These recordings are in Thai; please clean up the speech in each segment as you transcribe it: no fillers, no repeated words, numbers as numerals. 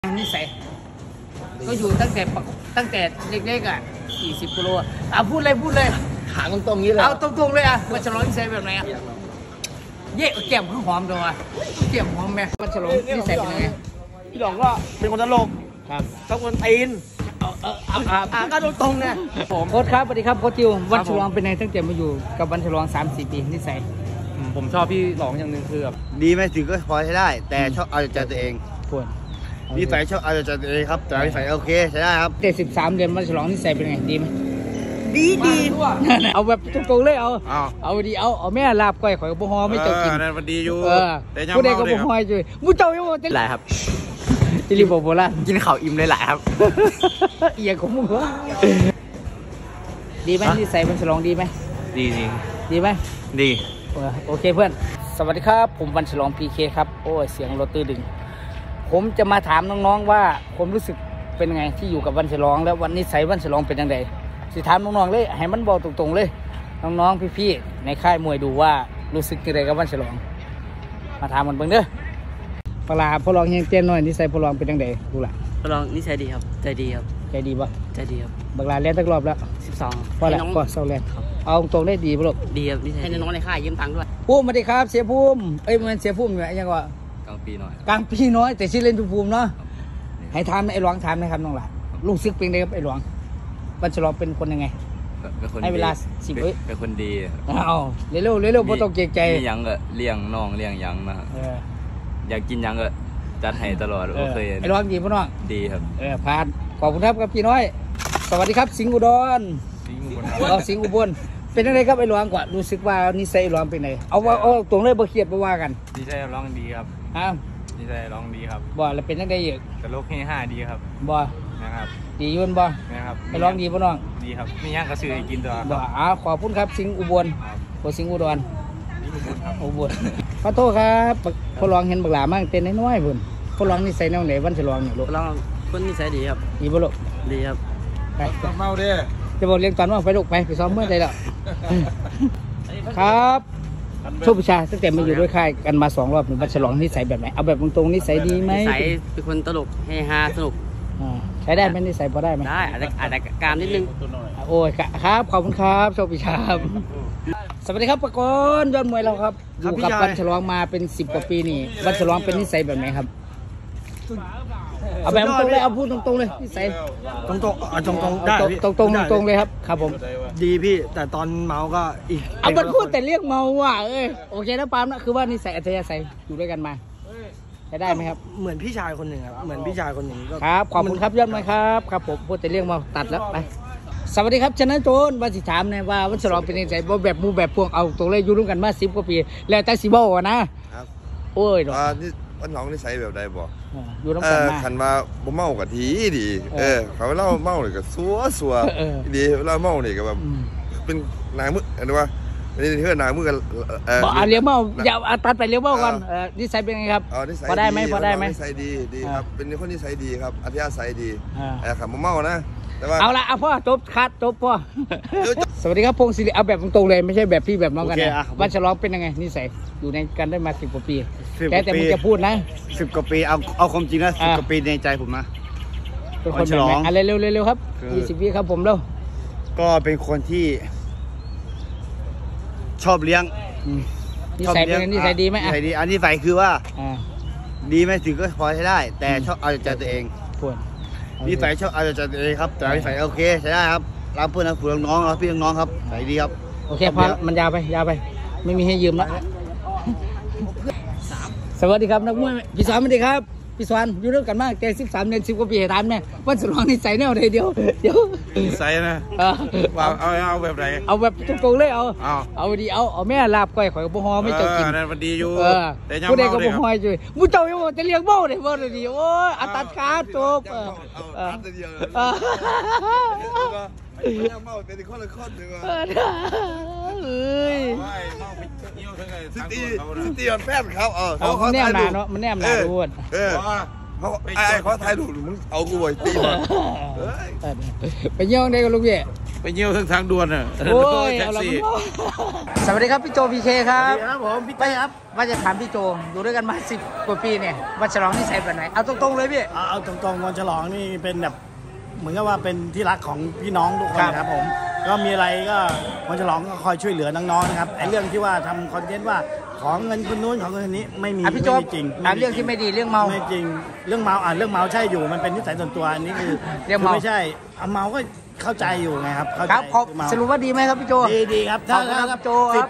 นิสัยก็อยู่ตั้งแต่เล็กๆอ่ะ40 กิโลพูดเลยถามตรงๆนี้เลยเอาตรงๆเลยอ่ะมันฉลองนิสัยแบบไหนอ่ะเย่แก้มหอมตัวแก้มหอมไหมมันฉลองนิสัยเป็นไงพี่หลองก็เป็นคนตลกครับต้องคนตีนก็ตรงๆเนี่ยโค้ชครับสวัสดีครับโค้ชจิววันฉลองเป็นไงตั้งแต่มาอยู่กับวันฉลอง3-4 ปีนิสัยผมชอบพี่หลองอย่างหนึ่งคือแบบดีไหมถึงก็พอใช้ได้แต่ชอบเอาใจตัวเองนิสัยชอบเอาใจตัวเองครับแต่นิสัยโอเคใช้ได้ครับเด็ก13 เดือนวันฉลองนิสัยเป็นไงดีไหมดีเอาแบบตรงๆเลยเอาดีเอาแม่ลาบก้อยข่อยกับบ่ฮอไม่เจ้ากินมันดีอยู่แต่ผู้ใดก็บ่ฮอยจุ้ยมูเจ้ายังบ่หลายครับจิริโบราณกินข้าวอิ่มเลยหลายครับเอียงของมึงวะดีไหมนิสัยวันฉลองดีไหมดีไหมดีโอเคเพื่อนสวัสดีครับผมวันฉลอง PK ครับโอ้ยเสียงรถตื้อดึงผมจะมาถามน้องๆว่าผมรู้สึกเป็นไงที่อยู่กับวันฉลองแล้ววันนิสัยวันฉลองเป็นยังไงสิถามน้องๆเลยให้มันบอกตรงๆเลยน้องๆพี่ๆในค่ายมวยดูว่ารู้สึกยังไงกับวันฉลองมาถามมันเบิ่งเด้อปลาพอลองยังเต้นหน่อยนิสัยพอลองเป็นยังไงดูล่ะพอลองนิสัยดีครับใจดีครับใจดีปะใจดีครับบักลาเล่นตั้งรอบแล้ว 12 พอแล้วก็เศร้าแรงเอาตรงได้ดีปะลูกดีครับให้น้องในค่ายยืมตังค์ด้วยภูมิสวัสดีครับเสียภูมิมันเสียภูมิอยู่ยังว่กลางปีน้อยแต่ชื่อเล่นภูมิเนาะให้ถามไอ้หลวงถามนะครับน้องหล่ะลูกซึกเป็นไงครับไอ้หลวงวันฉลองเป็นคนยังไงให้เวลา10 วิเป็นคนดีเอาเร็วบ่ต้องเกรงใจยังก็เลี้ยงน้องเลี้ยงยังนะครับอยากกินยังก็จัดให้ตลอดโอเคไอ้หลวงดีป่ะน้องดีครับผ่านขอบคุณครับพี่น้อยสวัสดีครับสิงห์อุดรสิงห์อุบลเป็นยังไงครับไอ้หลวงกว่ารู้สึกว่านิสัยไอ้หลวงเป็นไงเอาตรงเลยบ่เครียดบ่ว่ากันนิสัยร้องดีครับนิสัยร้องดีครับบ่แล้วเป็นยังไงอีกตลกเฮฮาดีครับบ่นะครับดียุ่นบ่นะครับไอ้หลวงดีป่ะน้องดีครับมีย่างกระสือให้กินตัวบ่ขอบคุณครับสิงห์อุบลสิงห์อุดรอุบลขอโทษครับพอลองเห็นบักหลามั่งเต้นน้อยๆพุ่นพอลองนิสัยแนวไหนวันฉลองเนี่ยลูกพอลองคนนิสัยดีครับดีบ่ลูกดีครับไปเมาเด้จะบอกเลี้ยงตอนว่าไปลูกไปซ้อมเมื่อไรแล้วครับโชคพิชาตั้งแต่มาอยู่ด้วยค่ายกันมา2 รอบวันฉลองนิสัยแบบไหนเอาแบบตรงๆนิสัยดีไหมนิสัยเป็นคนตลกเฮฮาสนุกใช้ได้ไหมนิสัยพอได้ไหมได้อาจจะการนิดนึงโอ้ยครับขอบคุณครับโชคพิชาสวัสดีครับปกรณ์ยอดมวยเราครับอยู่กับวันฉลองมาเป็น10 กว่าปีนี่วันฉลองเป็นนิสัยแบบไหนครับเอาแบบตรงเลยเอาพูดตรงๆเลยนิสัยตรงได้ตรงเลยครับผมดีพี่แต่ตอนเมาก็อีกเอามันพูดแต่เรียกเมาว่ะโอเคนะปามนะคือว่านิสัยอัธยาศัยอยู่ด้วยกันมาใช้ได้ไหมครับเหมือนพี่ชายคนหนึ่งครับเหมือนพี่ชายคนหนึ่งครับขอบคุณครับยอดมวยครับผมพูดแต่เรียกเมาตัดแล้วไปสวัสดีครับชนะโจนวันสิถามเนี่ยว่าวันฉลองเป็นยังไงแบบมูแบบพวงเอาตรงเลยอยู่ร่วมกันมา10 กว่าปีแล้วแต่สิบ่นะโอ้ยวันน้องนิสัยแบบใดบ่อยู่ร่วมกันมาขันมาบ่เมากับทีดีเขาเล่าเมาเลยก็ซัวดีเล่าเมาเลยก็แบบเป็นนายมือเห็นว่านี่เพื่อนนายมือกันบอกเลี้ยวเมาอย่าตัดไปเลี้ยวเมาก่อนนิสัยเป็นไงครับพอได้ไหมนิสัยดีครับเป็นคนนิสัยดีครับอัธยาศัยดีขันบ่เมานะเอาละพ่อจบพ่อสวัสดีครับพงศิริเอาแบบตรงๆเลยไม่ใช่แบบพี่แบบน้องกันนะวันฉลองเป็นยังไงนิสัยอยู่ในกันได้มา10 กว่าปีแต่มึงจะพูดนะ 10 กว่าปีเอาความจริงนะ10 กว่าปีในใจผมนะเป็นคนฉลองอะไรเร็วครับ20 วิครับผมแล้วก็เป็นคนที่ชอบเลี้ยงนิสัยเป็นนิสัยดีไหมนิสัยดีอันนี้ใส่คือว่าดีไหมถึงก็พอใช้ได้แต่ชอบเอาใจตัวเองนิสัยชอบเอาใจตัวเองครับแต่นิสัยโอเคใช้ได้ครับรับเพื่อนนะผู้น้องเราพี่น้องครับใส่ดีครับโอเคพอมันยาวไปไม่มีให้ยืมแล้วสวัสดีครับนักมวยพี่สอนสวัสดีครับพี่สอนอยู่ด้วยกันมากแก13 เดือน10 กว่าปีถามแม่วันฉลองนิสัยแนวไหนเดียวนิสัยนะเอาแบบไหนเอาแบบตรงๆเลยเอาดีเอาแม่ลาบก้อยข่อยกับบ่ฮอไม่เจ้ากินมันดีอยู่แต่ผู้ใดก็บ่ฮอยจุ้ยมูเจ้ายังจะเลี้ยงเบ้าได้บ่ดีโอ้ยอัตัดขาจบเมาเป็นคนละคนนึงซิตี้ออนแพทย์เขามันแนมหนาเนาะมันแนมหนาดูดเขาถ่ายรูปมึงเอากูไว้ตีมันไปเยี่ยมได้กับลูกเย่ไปเยี่ยวเครื่องทางด่วนอ่ะโอ้ยเอาละสวัสดีครับพี่โจพีเคครับครับผมพี่เต้ครับว่าจะถามพี่โจอยู่ด้วยกันมา10 กว่าปีเนี่ยวันฉลองนี่ใส่แบบไหนเอาตรงๆเลยพี่เอาตรงๆวันฉลองนี่เป็นแบบเหมือนกับว่าเป็นที่รักของพี่น้องทุกคนนะครับผมก็มีอะไรก็วันฉลองก็คอยช่วยเหลือน้องๆนะครับไอ้เรื่องที่ว่าทำคอนเทนต์ว่าของเงินคนนู้นของเงินคนนี้ไม่มีพี่โจไม่มีจริงถามเรื่องที่ไม่ดีเรื่องเมาไม่จริงเรื่องเมาเรื่องเมาใช่อยู่มันเป็นนิสัยส่วนตัวอันนี้คือเรื่องเมาไม่ใช่เอาเมาก็เข้าใจอยู่ไงครับเข้าใจครับขอคือเมาสรุปว่าดีไหมครับพี่โจดีครับขอบคุณครับพี่โจครับ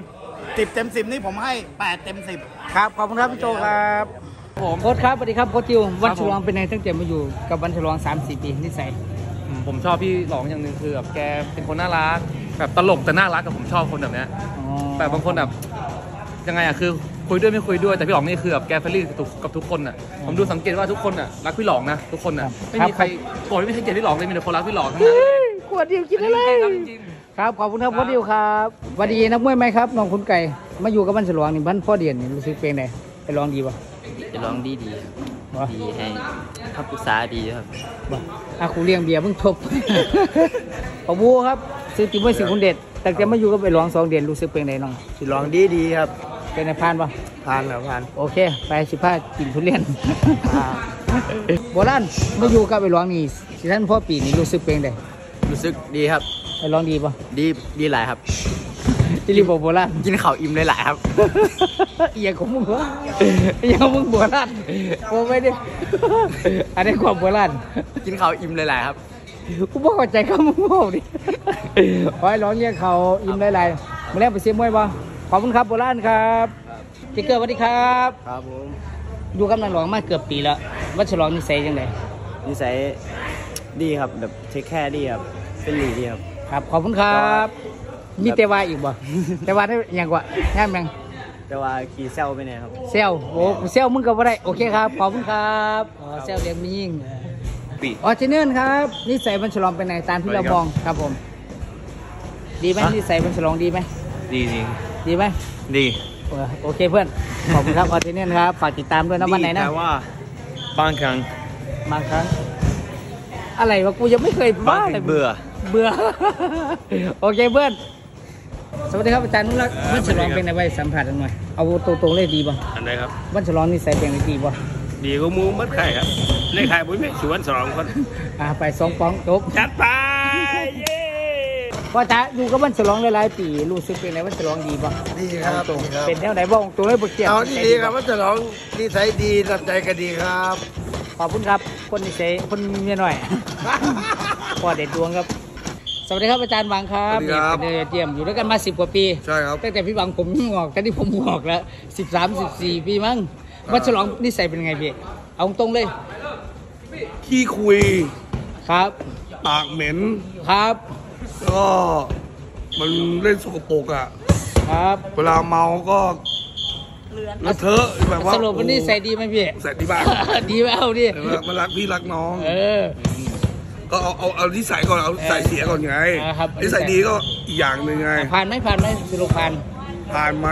10เต็ม 10นี่ผมให้8เต็ม 10 ครับขอบคุณครับพี่โจครับผมโค้ชครับสวัสดีครับโค้ชจิววันฉลองเป็นไงตั้งแต่มาอยู่กับวันฉลอง 3-4 ปีนิสัยผมชอบพี่หลองอย่างหนึ่งคือแบบแกเป็นคนน่ารักแบบตลกแต่น่ารักกับผมชอบคนแบบเนี้ยแบบบางคนแบบยังไงอะคือคุยด้วยไม่คุยด้วยแต่พี่หลองนี่คือแบบแกเฟรนลี่กับทุกคนอะผมดูสังเกตว่าทุกคนอะรักพี่หลองนะทุกคนอะไม่มีใครโกรธไม่มีใครเกลียดพี่หลองเลยมีแต่คนรักพี่หลองทั้งนั้นขวดเดียวกินอะไรจริงครับขอบคุณครับพ่อเดียวครับสวัสดีนักมวยไหมครับน้องคุณไก่มาอยู่กับบ้านฉลองนี่บ้านพ่อเดียนนี่รู้สึกเป็นไงไปลองดีป่ะจะร้องดีบ่ดีให้คำปรึกษาดีครับบ่ครูเลี้ยงเบียร์เพิ่งทบ ขอบูครับซื้อติมไว้สิคุณเด็ดแต่แกมาอยู่กับไปลอง2 เดือนรู้สึกเป็นไงน้องสิลองดีครับเป็นไงผ่านป่ะผ่านแล้วผ่านโอเคไป15กินทุเรียนโบราณมาอยู่กับไปลองนี่สิท่านพ่อปีนี่รู้สึกเป็นไงรู้สึกดีครับไปลองดีป่ะดีหลายครับที่รีบบอกโบราณกินข้าวอิ่มหลายครับเอียของมึงวะเอียของมึงโบราณโอ้ไม่ได้อันนี้ความโบราณกินข้าวอิ่มหลายครับกูบอกเข้าใจคำมึงบอกดิขอให้ร้องเรียกเขายิ้มหลายๆมาแล้วไปเสียมวยป่ะขอบคุณครับโบราณครับติ๊กเกอร์สวัสดีครับครับผมอยู่กับนางหลวงมาเกือบปีแล้ววัดฉลองนิสัยยังไงนิสัยดีครับแบบเทคแคร์ดีครับเป็นหลีดีครับครับขอบคุณครับมีเตวาอีกบ่เตวาได้ยังกว่าแง่มยังแต่ว่าขี่เซลไปเนี่ยครับเซลโอ้เซลมึงก็บ่ได้โอเคครับขอบคุณครับอ๋อเซลเลี้ยงมียิ่งอ๋อเจเนอร์ครับนิสัยวันฉลองเป็นไงตามที่เรามองครับผมดีไหมนิสัยวันฉลองดีไหมดีดีไหมดีโอเคเพื่อนขอบคุณครับออเทเนียนครับฝากติดตามด้วยนะวันไหนนะแต่ว่าบางครั้งบางครั้งอะไรวะกูยังไม่เคยบ้าเลยเบื่อโอเคเพื่อนสวัสดีครับอาจารย์นุ่นรักวันฉลองเป็นไงไว้สัมผัสกันหน่อยเอาตรงๆเลยดีป่ะอันไหนครับวันฉลองนี่ใส่เป็นไงดีป่ะดีก็มูมัดไข่ครับเลขไข่บุ้ยไม่สวนสองคนไป2 ป๋องจบจัดไปเย้พ่อจ๋าอยู่กับวันฉลองหลายๆปีรู้สึกเป็นไงวันฉลองดีป่ะดีครับตรงเป็นแนวไหนบ้างตัวเลยบ่เกี่ยวเอาดีครับว่าจะลองนิสัยดีตัดใจก็ดีครับขอบคุณครับคนนิสัยคนเมียหน่อย พ่อเด็ดดวงครับสวัสดีครับอาจารย์หวังครับเป็นเยี่ยมอยู่ด้วยกันมา10 กว่าปีใช่ครับตั้งแต่พี่หวังผมงอกแต่ที่ผมงอกแล้ว13-14 ปีมั้งวันฉลองนิสัยเป็นไงพี่เอาตรงเลยขี้คุยครับปากเหม็นครับก็มันเล่นสกปรกอ่ะครับเวลาเมาก็เลอะเทอะแบบว่าสรุปวันนี้ใส่ดีไหมพี่ใส่ดีบ้างดีไหมเอาดิมันรักพี่รักน้องเออก็เอาที่ใส่ก่อนเอาใส่เสียก่อนไงครับที่ใส่ดีก็อีกอย่างหนึ่งไงผ่านไหมสรุปผ่านผ่านไหม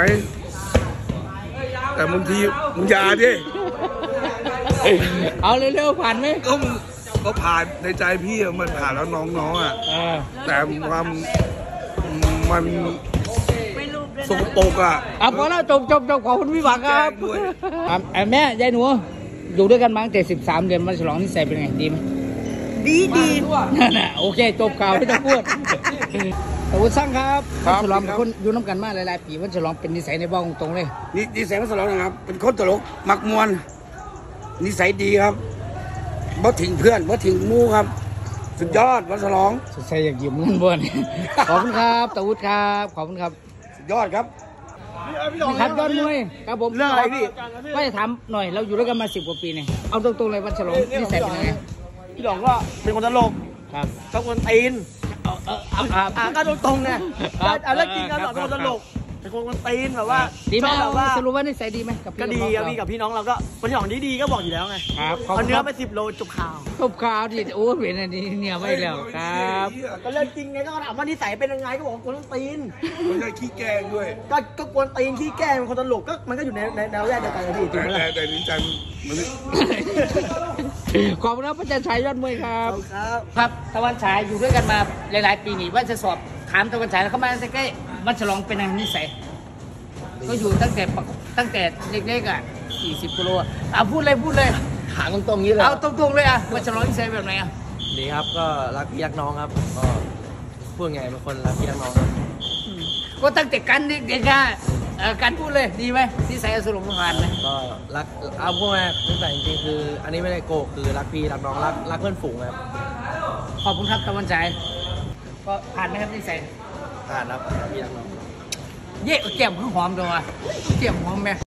แต่บางทีมึงอย่าดิเอาเร็วๆผ่านไหมก็ผ่านในใจพี่อะมันผ่านแล้วน้องๆอ่ะเออแต่ความมันสกปรกอ่ะเอาพอแล้วจบขอบคุณพี่หวังครับแจ้งด้วยครับแม่ยายหนูอยู่ด้วยกันมาตั้งแต่13 เดือนวันฉลองนิสัยเป็นไงดีไหมดีนั่นน่ะโอเคจบข่าวไม่ต้องพูดแต่วุฒิสร้างครับวันฉลองเป็นคนอยู่น้ำกันมาหลายๆปีวันฉลองเป็นนิสัยในบ้านตรงๆเลยนิสัยวัสดุนะครับเป็นคนตลกมักมวนนิสัยดีครับบ่ทิ้งเพื่อนบ่ทิ้งหมู่ครับ สุดยอดวัสดุสุดใจอยากยืมเงินบ่น ขอบคุณครับตะวุฒิครับขอบคุณครับสุดยอดครับครับยอดมวยครับผมเรื่องอะไรพี่ว่าจะถามหน่อยเราอยู่ด้วยกันมา10 กว่าปีเนี่ยเอาตรงๆเลยวันฉลองนิสัยเป็นยังไงพี่หลองก็เป็นคนตลกครับชอบคนตีนครับก็ตรงๆเนี่ยเอาเรื่องจริงกันหรอกเป็นคนตลกเป็นคนตีนแบบว่าดีไหมชอบแบบว่าสรุปว่านิสัยดีไหมกับก็พี่ดีครับน้องพี่กับพี่น้องเราก็คนที่ของดีๆก็บอกอยู่แล้วไงครับขอบเอาคุณเนื้คอรับไป10 โลจบข่าวจบข่าวดิโอ้เห็นอันนี้เนี่ยไม่แล้วครับก็เรื่องจริงไงก็ถามว่านิสัยเป็นยังไงก็บอกว่าคนตีนไม่ใช่ขี้แกงด้วยก็กวนตีนขี้แกล้งเป็นคนตลกก็มันก็อยู่ในแนวแรกเดียวกันนะพี่จริงไหมล่ะแต่นิสัยมันขอบคุณครับอาจารย์ชายยอดมวยครับครับครับตะวันฉายอยู่ด้วยกันมาหลายๆปีนี่ว่าจะสอบถามตะวันฉายแล้วเขามาใกล้ๆวันฉลองเป็นยังนิสัยก็อยู่ตั้งแต่เล็กๆอ่ะ40 กิโลเอาพูดเลยถามตรงๆนี้เลยเอาตรงๆเลยอ่ะวันฉลองนิสัยแบบไหนอ่ะดีครับก็รักพี่รักน้องครับก็พูดไงเป็นคนรักพี่รักน้องครับก็ตั้งแต่กันเด็กๆอ่ะการพูดเลยดีไหมนิสัยอสุรพานไหมก็รักเอาพวกแม่ตั้งแต่จริงๆคืออันนี้ไม่ได้โกหกคือรักพี่รักน้องรักเพื่อนฝูงครับขอบคุณครับตะวันฉายก็ผ่านไหมครับนิสัยผ่านครับพี่รักน้องเย่เกี่ยมหอมตัวเกี่ยมหอมไหม